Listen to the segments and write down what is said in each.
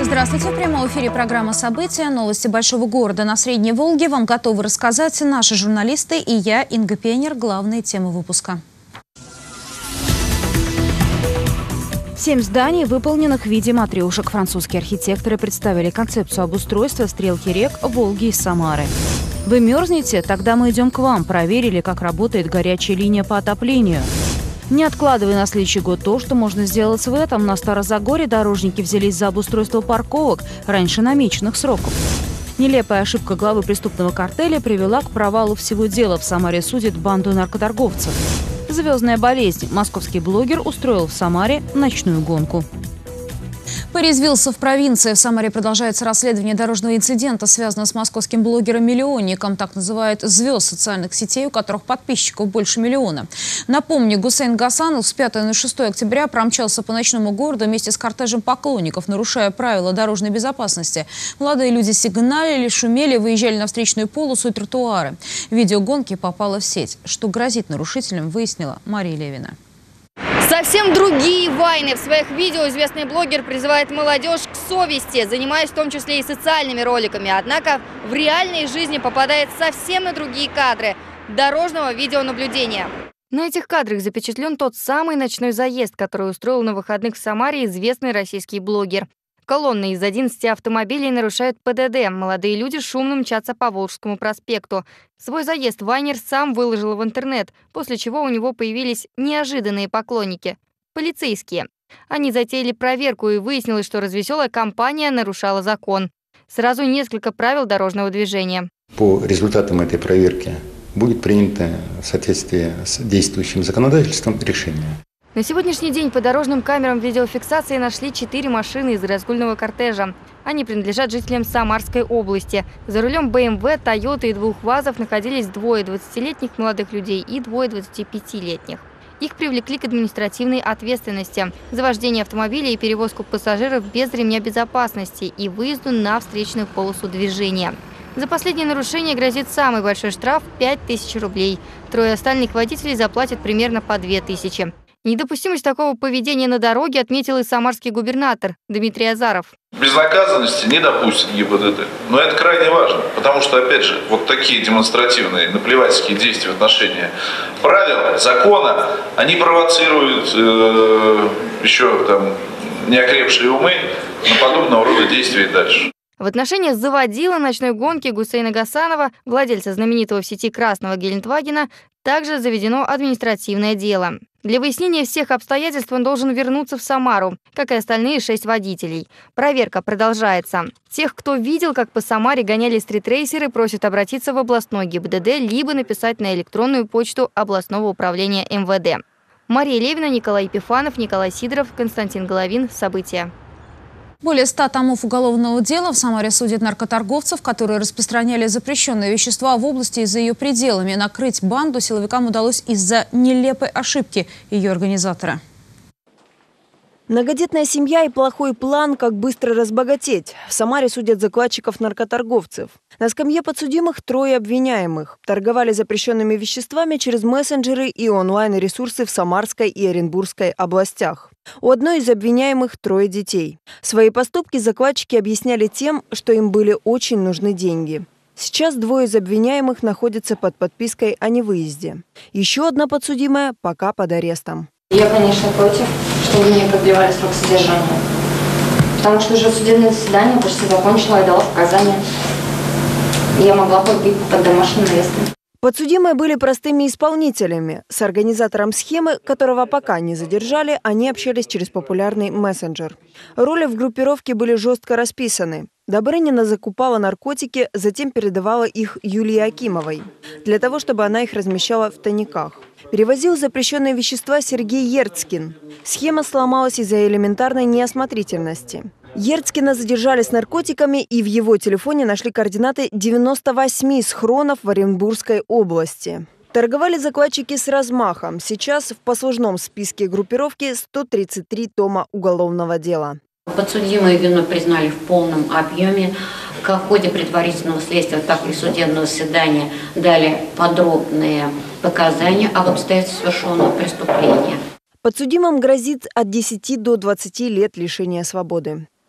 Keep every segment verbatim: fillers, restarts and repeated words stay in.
Здравствуйте. В прямом эфире программа «События». Новости большого города на Средней Волге вам готовы рассказать наши журналисты и я, Инга Пенер. Главные темы выпуска. Семь зданий, выполненных в виде матрешек. Французские архитекторы представили концепцию обустройства стрелки рек Волги и Самары. Вы мерзнете? Тогда мы идем к вам. Проверили, как работает горячая линия по отоплению. Не откладывая на следующий год то, что можно сделать в этом. На Старозагорье дорожники взялись за обустройство парковок раньше намеченных сроков. Нелепая ошибка главы преступного картеля привела к провалу всего дела. В Самаре судят банду наркоторговцев. Звездная болезнь. Московский блогер устроил в Самаре ночную гонку. Порезвился в провинции. В Самаре продолжается расследование дорожного инцидента, связанного с московским блогером-миллионником. Так называют звезд социальных сетей, у которых подписчиков больше миллиона. Напомню, Гусейн Гасанов с пятого на шестое октября промчался по ночному городу вместе с кортежем поклонников, нарушая правила дорожной безопасности. Молодые люди сигналили, шумели, выезжали на встречную полосу и тротуары. Видео гонки попало в сеть. Что грозит нарушителям, выяснила Мария Левина. Совсем другие вайны. В своих видео известный блогер призывает молодежь к совести, занимаясь в том числе и социальными роликами. Однако в реальной жизни попадает совсем на другие кадры дорожного видеонаблюдения. На этих кадрах запечатлен тот самый ночной заезд, который устроил на выходных в Самаре известный российский блогер. Колонны из одиннадцати автомобилей нарушают ПДД. Молодые люди шумно мчатся по Волжскому проспекту. Свой заезд вайнер сам выложил в интернет, после чего у него появились неожиданные поклонники – полицейские. Они затеяли проверку, и выяснилось, что развеселая компания нарушала закон. Сразу несколько правил дорожного движения. По результатам этой проверки будет принято в соответствии с действующим законодательством решение. На сегодняшний день по дорожным камерам видеофиксации нашли четыре машины из разгульного кортежа. Они принадлежат жителям Самарской области. За рулем бэ эм вэ, Тойота и двух ВАЗов находились двое двадцатилетних молодых людей и двое двадцатипятилетних. Их привлекли к административной ответственности за вождение автомобиля и перевозку пассажиров без ремня безопасности и выезду на встречную полосу движения. За последнее нарушение грозит самый большой штраф – пять тысяч рублей. Трое остальных водителей заплатят примерно по две тысячи. Недопустимость такого поведения на дороге отметил и самарский губернатор Дмитрий Азаров. Безнаказанности не допустит ГИБДД. Но это крайне важно, потому что, опять же, вот такие демонстративные наплевательские действия в отношении правил, закона, они провоцируют э, еще там неокрепшие умы на подобного рода действия и дальше. В отношении заводила ночной гонки Гусейна Гасанова, владельца знаменитого в сети красного Гелендвагена, также заведено административное дело. Для выяснения всех обстоятельств он должен вернуться в Самару, как и остальные шесть водителей. Проверка продолжается. Тех, кто видел, как по Самаре гоняли стритрейсеры, просят обратиться в областной ГИБДД, либо написать на электронную почту областного управления эм вэ дэ. Мария Левина, Николай Епифанов, Николай Сидоров, Константин Головин. События. Более ста томов уголовного дела в Самаре судят наркоторговцев, которые распространяли запрещенные вещества в области и за ее пределами. Накрыть банду силовикам удалось из-за нелепой ошибки ее организатора. Многодетная семья и плохой план, как быстро разбогатеть. В Самаре судят закладчиков-наркоторговцев. На скамье подсудимых трое обвиняемых. Торговали запрещенными веществами через мессенджеры и онлайн-ресурсы в Самарской и Оренбургской областях. У одной из обвиняемых трое детей. Свои поступки закладчики объясняли тем, что им были очень нужны деньги. Сейчас двое из обвиняемых находятся под подпиской о невыезде. Еще одна подсудимая пока под арестом. Я, конечно, против, чтобы мне продлевали срок содержания. Потому что уже судебное заседание почти закончила, я дала показания. Я могла бы быть под домашним арестом. Подсудимые были простыми исполнителями. С организатором схемы, которого пока не задержали, они общались через популярный мессенджер. Роли в группировке были жестко расписаны. Добрынина закупала наркотики, затем передавала их Юлии Акимовой, для того, чтобы она их размещала в тайниках. Перевозил запрещенные вещества Сергей Ерцкин. Схема сломалась из-за элементарной неосмотрительности. Ерцкина задержали с наркотиками, и в его телефоне нашли координаты девяноста восьми схронов в Оренбургской области. Торговали закладчики с размахом. Сейчас в послужном списке группировки сто тридцать три тома уголовного дела. Подсудимые вину признали в полном объеме. Как в ходе предварительного следствия, так и судебного заседания дали подробные показания об обстоятельствах совершенного преступления. Подсудимым грозит от десяти до двадцати лет лишения свободы.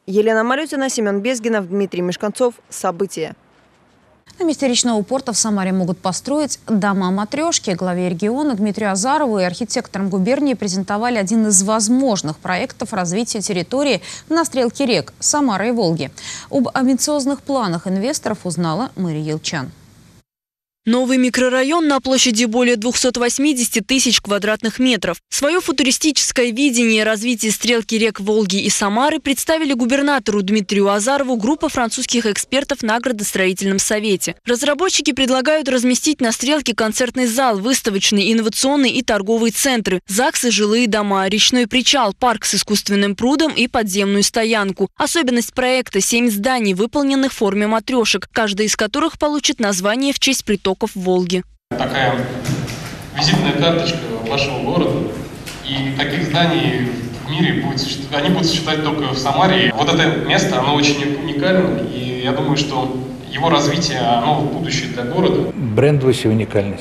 Елена Малютина, Семен Безгинов, Дмитрий Мешканцов. События. На месте речного порта в Самаре могут построить дома-матрешки. Главе региона Дмитрию Азарову и архитекторам губернии презентовали один из возможных проектов развития территории на стрелке рек Самары и Волги. Об амбициозных планах инвесторов узнала Мария Елчан. Новый микрорайон на площади более двухсот восьмидесяти тысяч квадратных метров. Свое футуристическое видение развития стрелки рек Волги и Самары представили губернатору Дмитрию Азарову группа французских экспертов на градостроительном совете. Разработчики предлагают разместить на стрелке концертный зал, выставочный, инновационный и торговые центры, ЗАГСы, жилые дома, речной причал, парк с искусственным прудом и подземную стоянку. Особенность проекта – семь зданий, выполненных в форме матрешек, каждая из которых получит название в честь притока Волги. Такая визитная карточка вашего города, и таких зданий в мире будет, они будут существовать только в Самаре. Вот это место, оно очень уникально, и я думаю, что его развитие, оно в будущее для города. Брендовость и уникальность.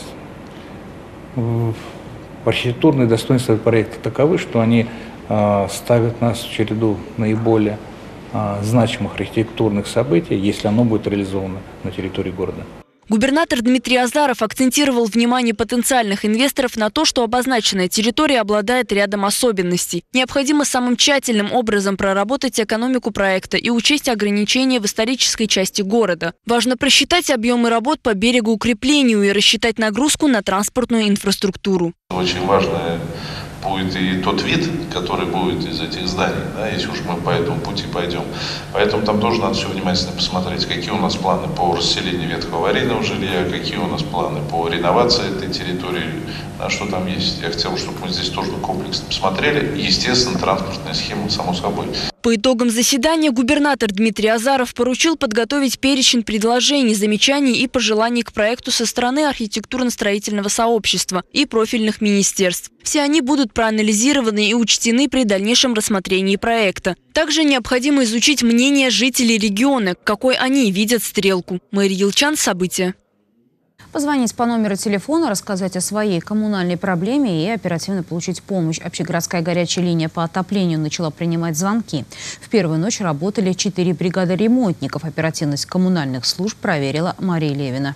Архитектурные достоинства проекта таковы, что они э, ставят нас в череду наиболее э, значимых архитектурных событий, если оно будет реализовано на территории города. Губернатор Дмитрий Азаров акцентировал внимание потенциальных инвесторов на то, что обозначенная территория обладает рядом особенностей. Необходимо самым тщательным образом проработать экономику проекта и учесть ограничения в исторической части города. Важно просчитать объемы работ по берегоукреплению и рассчитать нагрузку на транспортную инфраструктуру. Очень важно будет и тот вид, который будет из этих зданий, да, если уж мы по этому пути пойдем. Поэтому там тоже надо все внимательно посмотреть, какие у нас планы по расселению ветхого аварийного жилья, какие у нас планы по реновации этой территории, да, что там есть. Я хотел, чтобы мы здесь тоже комплексно посмотрели. И, естественно, транспортная схема, само собой. По итогам заседания губернатор Дмитрий Азаров поручил подготовить перечень предложений, замечаний и пожеланий к проекту со стороны архитектурно-строительного сообщества и профильных министерств. Все они будут проанализированы и учтены при дальнейшем рассмотрении проекта. Также необходимо изучить мнение жителей региона, какой они видят стрелку. Мария Елчан, события. Позвонить по номеру телефона, рассказать о своей коммунальной проблеме и оперативно получить помощь. Общегородская горячая линия по отоплению начала принимать звонки. В первую ночь работали четыре бригады ремонтников. Оперативность коммунальных служб проверила Мария Левина.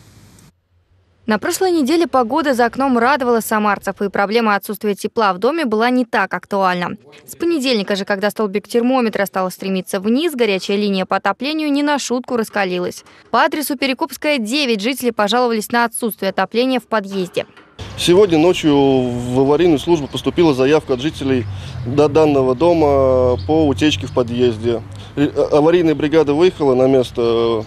На прошлой неделе погода за окном радовала самарцев, и проблема отсутствия тепла в доме была не так актуальна. С понедельника же, когда столбик термометра стал стремиться вниз, горячая линия по отоплению не на шутку раскалилась. По адресу Перекопская, девять жителей пожаловались на отсутствие отопления в подъезде. Сегодня ночью в аварийную службу поступила заявка от жителей до данного дома по утечке в подъезде. Аварийная бригада выехала на место,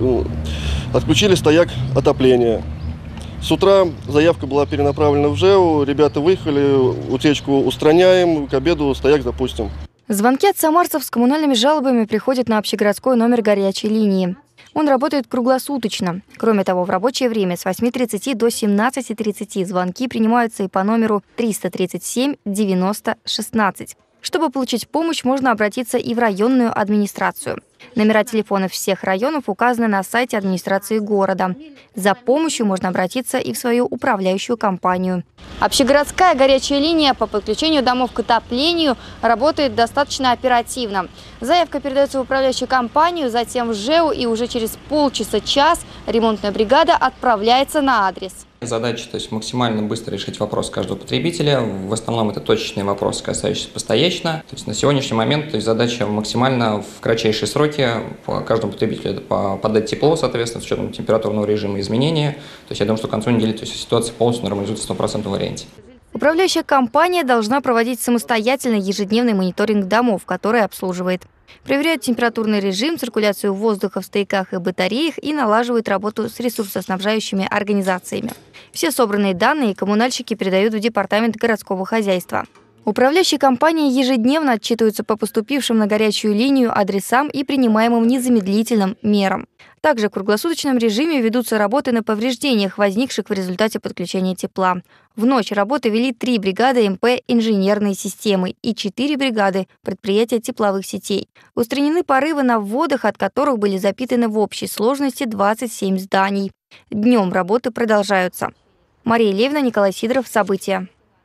отключили стояк отопления. С утра заявка была перенаправлена в ЖЭУ, ребята выехали, утечку устраняем, к обеду стояк запустим. Звонки от самарцев с коммунальными жалобами приходят на общегородской номер горячей линии. Он работает круглосуточно. Кроме того, в рабочее время с восьми тридцати до семнадцати тридцати звонки принимаются и по номеру триста тридцать семь девяносто шестнадцать. Чтобы получить помощь, можно обратиться и в районную администрацию. Номера телефонов всех районов указаны на сайте администрации города. За помощью можно обратиться и в свою управляющую компанию. Общегородская горячая линия по подключению домов к отоплению работает достаточно оперативно. Заявка передается в управляющую компанию, затем в ЖЭУ, и уже через полчаса-час ремонтная бригада отправляется на адрес. Задача, то есть максимально быстро решить вопрос каждого потребителя. В основном это точечный вопрос, касающийся постоянно. То есть на сегодняшний момент, то есть задача максимально в кратчайшие сроки по каждому потребителю подать тепло, соответственно, с учетом температурного режима изменения. То есть я думаю, что к концу недели то есть ситуация полностью нормализуется в стопроцентном варианте. Управляющая компания должна проводить самостоятельно ежедневный мониторинг домов, которые обслуживает. Проверяет температурный режим, циркуляцию воздуха в стояках и батареях и налаживает работу с ресурсоснабжающими организациями. Все собранные данные коммунальщики передают в департамент городского хозяйства. Управляющие компании ежедневно отчитываются по поступившим на горячую линию адресам и принимаемым незамедлительным мерам. Также в круглосуточном режиме ведутся работы на повреждениях, возникших в результате подключения тепла. В ночь работы вели три бригады эм пэ «Инженерные системы» и четыре бригады предприятия тепловых сетей. Устранены порывы на вводах, от которых были запитаны в общей сложности двадцать семь зданий. Днем работы продолжаются. Мария Левина, Николай Сидоров. События.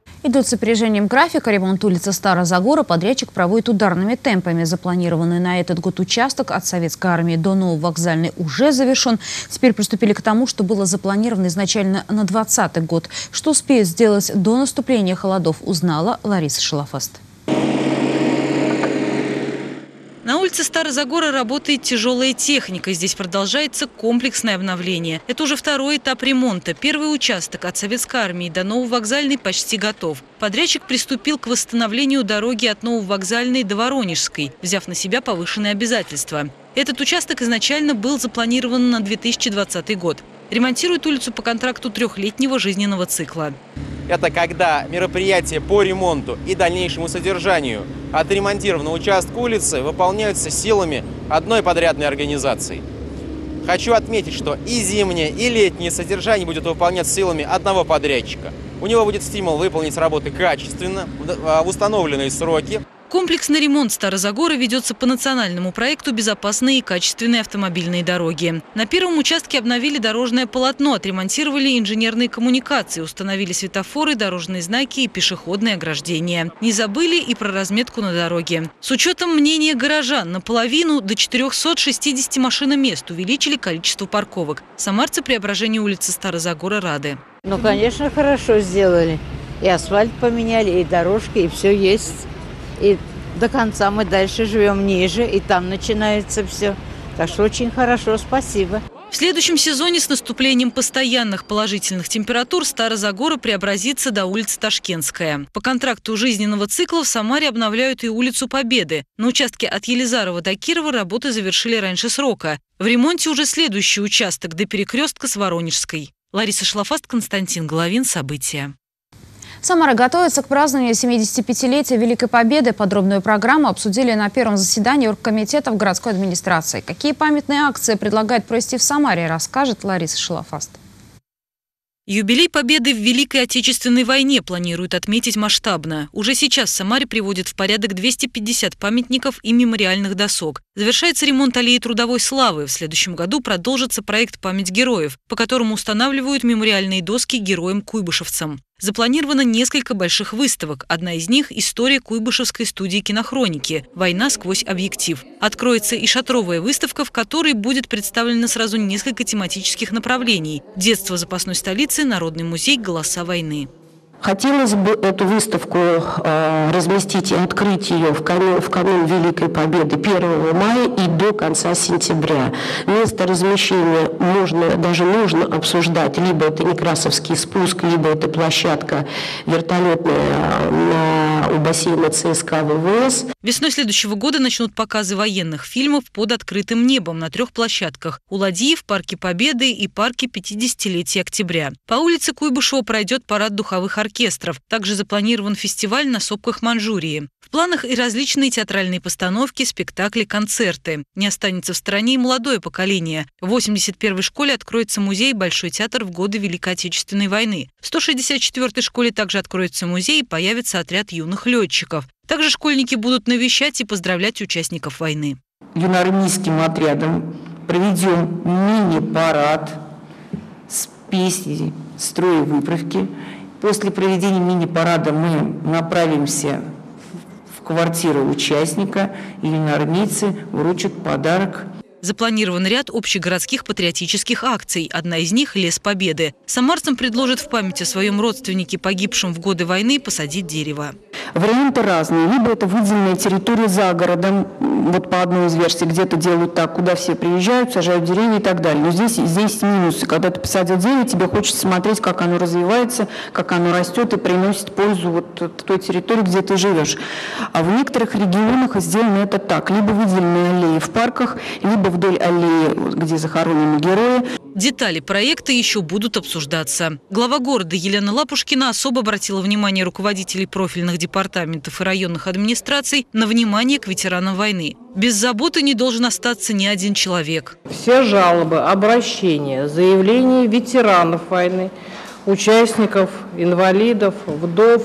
Идут с опережением графика. Ремонт улицы Старозагора подрядчик проводит ударными темпами. Запланированный на этот год участок от Советской армии до Нововокзальной уже завершен. Теперь приступили к тому, что было запланировано изначально на двадцатый год. Что успеют сделать до наступления холодов, узнала Лариса Шалафаст. На улице Старозагора работает тяжелая техника. Здесь продолжается комплексное обновление. Это уже второй этап ремонта. Первый участок от Советской армии до Нововокзальной почти готов. Подрядчик приступил к восстановлению дороги от Нововокзальной до Воронежской, взяв на себя повышенные обязательства. Этот участок изначально был запланирован на две тысячи двадцатый год. Ремонтирует улицу по контракту трехлетнего жизненного цикла. Это когда мероприятия по ремонту и дальнейшему содержанию отремонтированного участка улицы выполняются силами одной подрядной организации. Хочу отметить, что и зимнее, и летнее содержание будет выполняться силами одного подрядчика. У него будет стимул выполнить работы качественно, в установленные сроки. Комплексный ремонт Старозагора ведется по национальному проекту «Безопасные и качественные автомобильные дороги». На первом участке обновили дорожное полотно, отремонтировали инженерные коммуникации, установили светофоры, дорожные знаки и пешеходные ограждения. Не забыли и про разметку на дороге. С учетом мнения горожан, наполовину до четырёхсот шестидесяти машиномест увеличили количество парковок. Самарцы преображению улицы Старозагора рады. Ну, конечно, хорошо сделали. И асфальт поменяли, и дорожки, и все есть. И до конца мы дальше живем ниже, и там начинается все. Так что очень хорошо, спасибо. В следующем сезоне с наступлением постоянных положительных температур Старозагора преобразится до улицы Ташкентская. По контракту жизненного цикла в Самаре обновляют и улицу Победы. На участке от Елизарова до Кирова работы завершили раньше срока. В ремонте уже следующий участок до перекрестка с Воронежской. Лариса Шлафаст, Константин Головин. События. Самара готовится к празднованию семидесятипятилетия Великой Победы. Подробную программу обсудили на первом заседании оргкомитетов городской администрации. Какие памятные акции предлагает провести в Самаре, расскажет Лариса Шалафаст. Юбилей Победы в Великой Отечественной войне планируют отметить масштабно. Уже сейчас в Самаре приводят в порядок двести пятьдесят памятников и мемориальных досок. Завершается ремонт аллеи Трудовой славы. В следующем году продолжится проект «Память героев», по которому устанавливают мемориальные доски героям-куйбышевцам. Запланировано несколько больших выставок. Одна из них – история Куйбышевской студии кинохроники «Война сквозь объектив». Откроется и шатровая выставка, в которой будет представлено сразу несколько тематических направлений – детство запасной столицы, народный музей, голоса войны. Хотелось бы эту выставку э, разместить и открыть ее в канун, в канун Великой Победы первого мая и до конца сентября. Место размещения можно, даже нужно обсуждать. Либо это Некрасовский спуск, либо это площадка вертолетная на, у бассейна ЦСКА ВВС. Весной следующего года начнут показы военных фильмов под открытым небом на трех площадках – у Ладьи, в Парке Победы и Парке пятидесятилетия октября. По улице Куйбышева пройдет парад духовых оркестров. оркестров. Также запланирован фестиваль на сопках Манчжурии. В планах и различные театральные постановки, спектакли, концерты. Не останется в стороне и молодое поколение. В восемьдесят первой школе откроется музей «Большой театр» в годы Великой Отечественной войны. В сто шестьдесят четвёртой школе также откроется музей и появится отряд юных летчиков. Также школьники будут навещать и поздравлять участников войны. Юноармейским отрядом проведем мини-парад с песней строя выправки. После проведения мини-парада мы направимся в квартиру участника, и юноармейцы вручат подарок. Запланирован ряд общегородских патриотических акций. Одна из них – «Лес Победы». Самарцам предложат в память о своем родственнике, погибшем в годы войны, посадить дерево. Варианты разные. Либо это выделенная территория за городом, вот по одной из версий, где-то делают так, куда все приезжают, сажают деревья и так далее. Но здесь, здесь минусы. Когда ты посадил дерево, тебе хочется смотреть, как оно развивается, как оно растет и приносит пользу вот той территории, где ты живешь. А в некоторых регионах сделано это так. Либо выделенные аллеи в парках, либо вдоль аллеи, где захоронены герои. Детали проекта еще будут обсуждаться. Глава города Елена Лапушкина особо обратила внимание руководителей профильных департаментов и районных администраций на внимание к ветеранам войны. Без заботы не должен остаться ни один человек. Все жалобы, обращения, заявления ветеранов войны, участников, инвалидов, вдов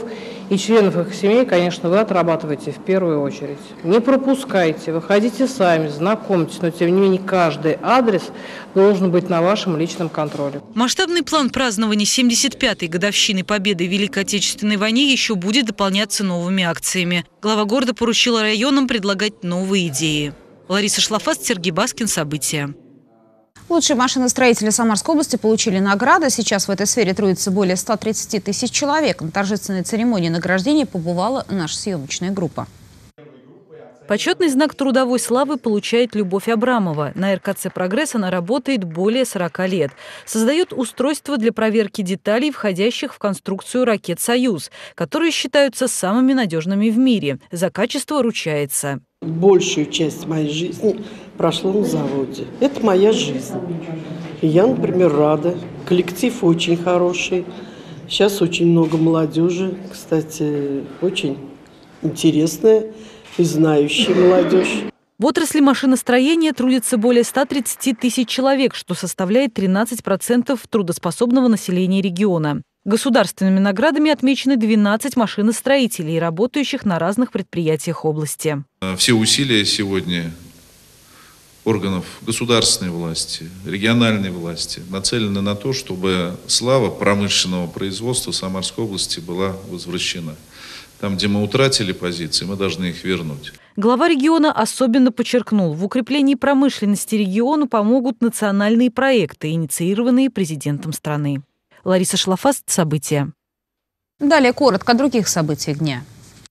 и членов их семей, конечно, вы отрабатываете в первую очередь. Не пропускайте, выходите сами, знакомьтесь, но тем не менее каждый адрес должен быть на вашем личном контроле. Масштабный план празднования семьдесят пятой годовщины победы в Великой Отечественной войне еще будет дополняться новыми акциями. Глава города поручила районам предлагать новые идеи. Лариса Шлафаст, Сергей Баскин. События. Лучшие машиностроители Самарской области получили награды. Сейчас в этой сфере трудится более ста тридцати тысяч человек. На торжественной церемонии награждения побывала наша съемочная группа. Почетный знак трудовой славы получает Любовь Абрамова. На эр ка цэ «Прогресс» она работает более сорока лет. Создает устройства для проверки деталей, входящих в конструкцию ракет «Союз», которые считаются самыми надежными в мире. За качество ручается. Большую часть моей жизни прошло на заводе. Это моя жизнь. И я, например, рада. Коллектив очень хороший. Сейчас очень много молодежи. Кстати, очень интересная и знающая молодежь. В отрасли машиностроения трудится более ста тридцати тысяч человек, что составляет тринадцать процентов трудоспособного населения региона. Государственными наградами отмечены двенадцать машиностроителей, работающих на разных предприятиях области. Все усилия сегодня органов государственной власти, региональной власти нацелены на то, чтобы слава промышленного производства Самарской области была возвращена. Там, где мы утратили позиции, мы должны их вернуть. Глава региона особенно подчеркнул, в укреплении промышленности региону помогут национальные проекты, инициированные президентом страны. Лариса Шлафаст. События. Далее коротко о других событиях дня.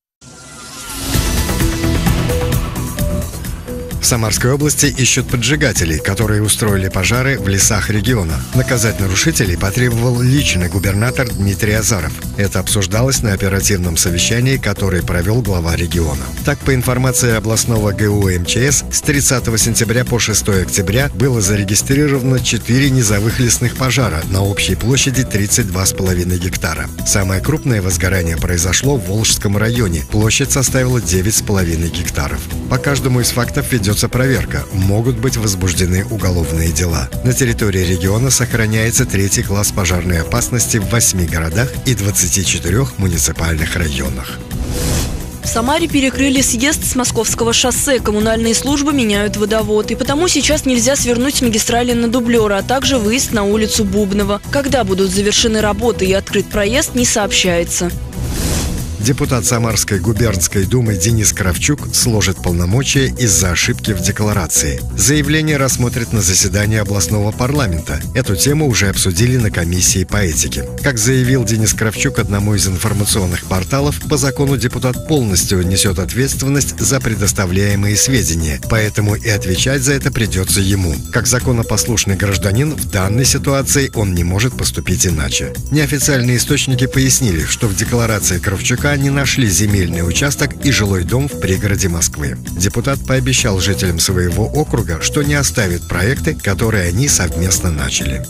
В Самарской области ищут поджигателей, которые устроили пожары в лесах региона. Наказать нарушителей потребовал лично губернатор Дмитрий Азаров. Это обсуждалось на оперативном совещании, которое провел глава региона. Так, по информации областного гэ у эм че эс, с тридцатого сентября по шестое октября было зарегистрировано четыре низовых лесных пожара на общей площади тридцать два с половиной гектара. Самое крупное возгорание произошло в Волжском районе. Площадь составила девять с половиной гектаров. По каждому из фактов ведется проверка. Могут быть возбуждены уголовные дела. На территории региона сохраняется третий класс пожарной опасности в восьми городах и двадцати четырёх муниципальных районах. В Самаре перекрыли съезд с Московского шоссе. Коммунальные службы меняют водовод. И потому сейчас нельзя свернуть с магистрали на дублер, а также выезд на улицу Бубнова. Когда будут завершены работы и открыт проезд, не сообщается. Депутат Самарской губернской думы Денис Кравчук сложит полномочия из-за ошибки в декларации. Заявление рассмотрят на заседании областного парламента. Эту тему уже обсудили на комиссии по этике. Как заявил Денис Кравчук одному из информационных порталов, по закону депутат полностью несет ответственность за предоставляемые сведения, поэтому и отвечать за это придется ему. Как законопослушный гражданин, в данной ситуации он не может поступить иначе. Неофициальные источники пояснили, что в декларации Кравчука не нашли земельный участок и жилой дом в пригороде Москвы. Депутат пообещал жителям своего округа, что не оставит проекты, которые они совместно начали.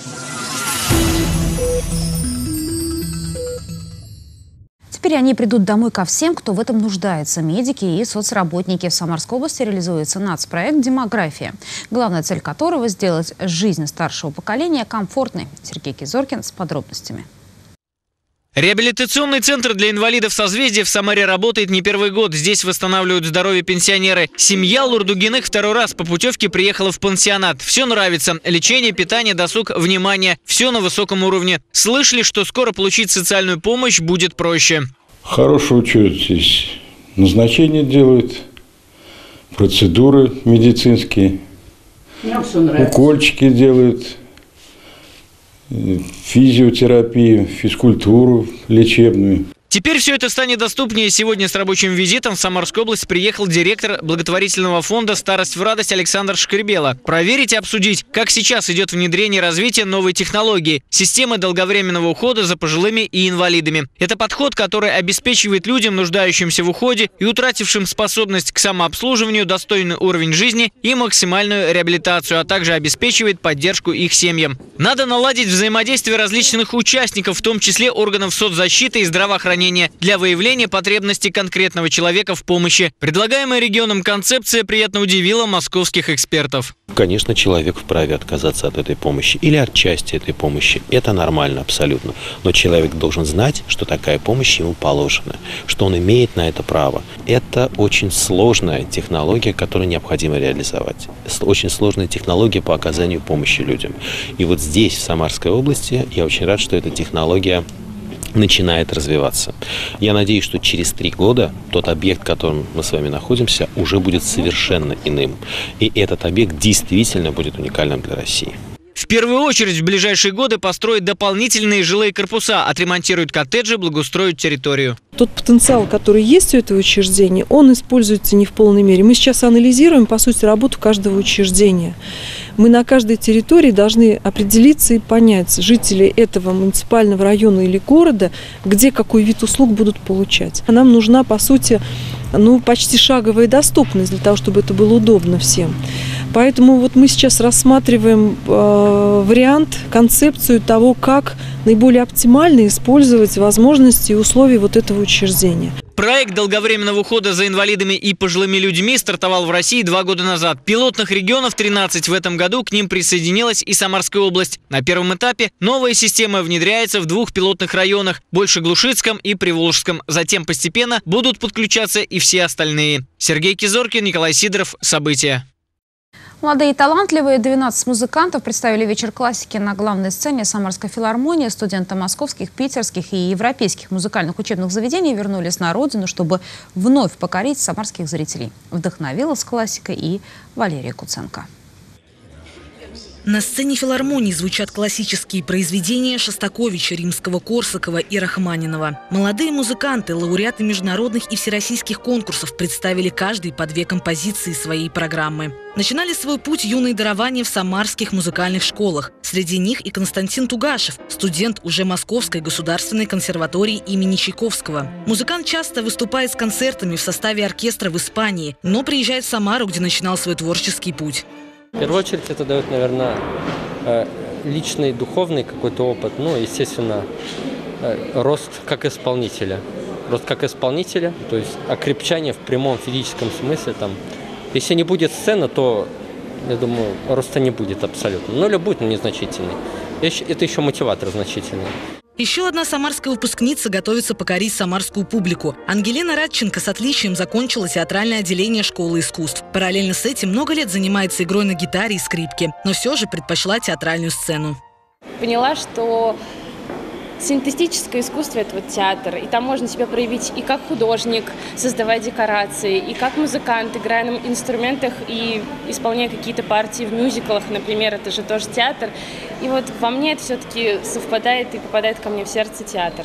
Теперь они придут домой ко всем, кто в этом нуждается. Медики и соцработники. В Самарской области реализуется нацпроект «Демография», главная цель которого – сделать жизнь старшего поколения комфортной. Сергей Кизоркин с подробностями. Реабилитационный центр для инвалидов «Созвездие» в Самаре работает не первый год. Здесь восстанавливают здоровье пенсионеры. Семья Лурдугиных второй раз по путевке приехала в пансионат. Все нравится. Лечение, питание, досуг, внимание. Все на высоком уровне. Слышали, что скоро получить социальную помощь будет проще. Хороший учет здесь. Назначения делают, процедуры медицинские, укольчики делают. Физиотерапию, физкультуру лечебную. Теперь все это станет доступнее. Сегодня с рабочим визитом в Самарскую область приехал директор благотворительного фонда «Старость в радость» Александр Шкребела. Проверить и обсудить, как сейчас идет внедрение и развитие новой технологии – системы долговременного ухода за пожилыми и инвалидами. Это подход, который обеспечивает людям, нуждающимся в уходе и утратившим способность к самообслуживанию, достойный уровень жизни и максимальную реабилитацию, а также обеспечивает поддержку их семьям. Надо наладить взаимодействие различных участников, в том числе органов соцзащиты и здравоохранения, для выявления потребностей конкретного человека в помощи. Предлагаемая регионом концепция приятно удивила московских экспертов. конечно, человек вправе отказаться от этой помощи или от части этой помощи. Это нормально абсолютно. Но человек должен знать, что такая помощь ему положена, что он имеет на это право. Это очень сложная технология, которую необходимо реализовать. Очень сложная технология по оказанию помощи людям. И вот здесь, в Самарской области, я очень рад, что эта технология начинает развиваться. Я надеюсь, что через три года тот объект, в котором мы с вами находимся, уже будет совершенно иным. И этот объект действительно будет уникальным для России. В первую очередь в ближайшие годы построят дополнительные жилые корпуса, отремонтируют коттеджи, благоустроят территорию. Тот потенциал, который есть у этого учреждения, он используется не в полной мере. Мы сейчас анализируем, по сути, работу каждого учреждения. Мы на каждой территории должны определиться и понять, жители этого муниципального района или города, где какой вид услуг будут получать. Нам нужна, по сути, ну, почти шаговая доступность для того, чтобы это было удобно всем. Поэтому вот мы сейчас рассматриваем э, вариант, концепцию того, как наиболее оптимально использовать возможности и условия вот этого учреждения. Проект долговременного ухода за инвалидами и пожилыми людьми стартовал в России два года назад. Пилотных регионов тринадцать. В этом году к ним присоединилась и Самарская область. На первом этапе новая система внедряется в двух пилотных районах – Большеглушицком и Приволжском. Затем постепенно будут подключаться и все остальные. Сергей Кизоркин, Николай Сидоров. События. Молодые и талантливые двенадцать музыкантов представили вечер классики на главной сцене Самарской филармонии. Студенты московских, питерских и европейских музыкальных учебных заведений вернулись на родину, чтобы вновь покорить самарских зрителей. Вдохновилась классика и Валерия Куценко. На сцене филармонии звучат классические произведения Шостаковича, Римского-Корсакова и Рахманинова. Молодые музыканты, лауреаты международных и всероссийских конкурсов представили каждый по две композиции своей программы. Начинали свой путь юные дарования в самарских музыкальных школах. Среди них и Константин Тугашев, студент уже Московской государственной консерватории имени Чайковского. Музыкант часто выступает с концертами в составе оркестра в Испании, но приезжает в Самару, где начинал свой творческий путь. В первую очередь это дает, наверное, личный, духовный какой-то опыт, ну, естественно, рост как исполнителя. Рост как исполнителя, то есть окрепчание в прямом физическом смысле. Там. Если не будет сцены, то, я думаю, роста не будет абсолютно. Ну, или будет, но незначительный. Это еще мотиватор значительный. Еще одна самарская выпускница готовится покорить самарскую публику. Ангелина Радченко с отличием закончила театральное отделение школы искусств. Параллельно с этим много лет занимается игрой на гитаре и скрипке, но все же предпочла театральную сцену. Поняла, что синтетическое искусство – это вот театр, и там можно себя проявить и как художник, создавая декорации, и как музыкант, играя на инструментах и исполняя какие-то партии в мюзиклах, например, это же тоже театр. И вот во мне это все-таки совпадает и попадает ко мне в сердце театр.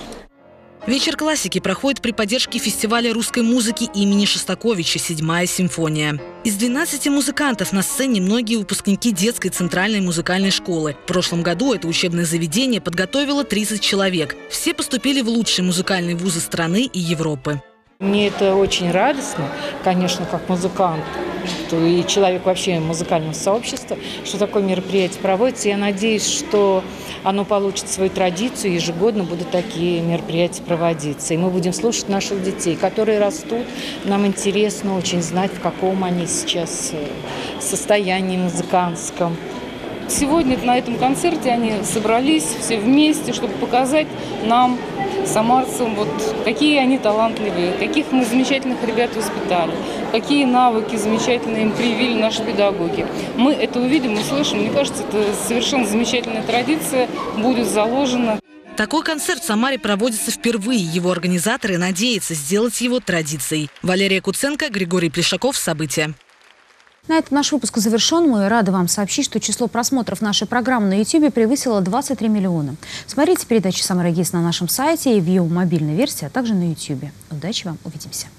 Вечер классики проходит при поддержке фестиваля русской музыки имени Шостаковича «Седьмая симфония». Из двенадцати музыкантов на сцене многие выпускники детской центральной музыкальной школы. В прошлом году это учебное заведение подготовило тридцать человек. Все поступили в лучшие музыкальные вузы страны и Европы. Мне это очень радостно, конечно, как музыкант и человек вообще музыкального сообщества, что такое мероприятие проводится. Я надеюсь, что оно получит свою традицию, ежегодно будут такие мероприятия проводиться. И мы будем слушать наших детей, которые растут. Нам интересно очень знать, в каком они сейчас состоянии музыкантском. Сегодня на этом концерте они собрались все вместе, чтобы показать нам, самарцам, вот какие они талантливые, каких мы замечательных ребят воспитали, какие навыки замечательные им привили наши педагоги. Мы это увидим, услышим. Мне кажется, это совершенно замечательная традиция будет заложена. Такой концерт в Самаре проводится впервые. Его организаторы надеются сделать его традицией. Валерия Куценко, Григорий Плешаков. События. На этом наш выпуск завершен. Мы рады вам сообщить, что число просмотров нашей программы на ютубе превысило двадцать три миллиона. Смотрите передачи «Самара Гейс» на нашем сайте и в ее мобильной версии, а также на ютубе. Удачи вам, увидимся.